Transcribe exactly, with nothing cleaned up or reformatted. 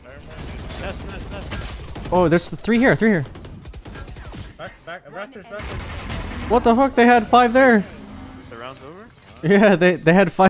Nest, nest, nest. Oh, there's three here, three here. Back, back, raptors, raptors. What the fuck? They had five there. The round's over? Yeah, they they had five.